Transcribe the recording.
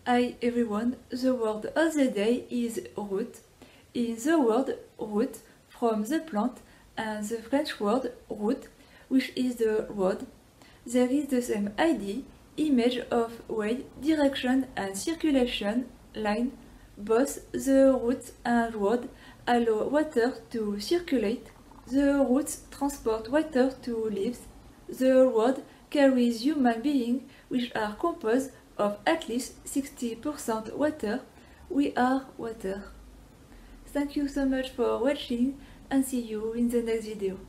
Hi everyone, the word of the day is root. In the word root, from the plant and the French word route, which is the road, there is the same idea, image of way, direction and circulation line. Both the route and road allow water to circulate. The routes transport water to leaves. The road carries human beings, which are composed of at least 60% water. We are water. Thank you so much for watching and see you in the next video.